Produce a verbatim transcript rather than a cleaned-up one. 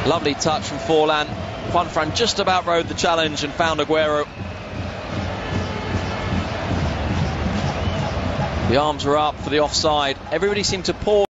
Lovely touch from Forlan. Juanfran just about rode the challenge and found Agüero. The arms were up for the offside. Everybody seemed to pause.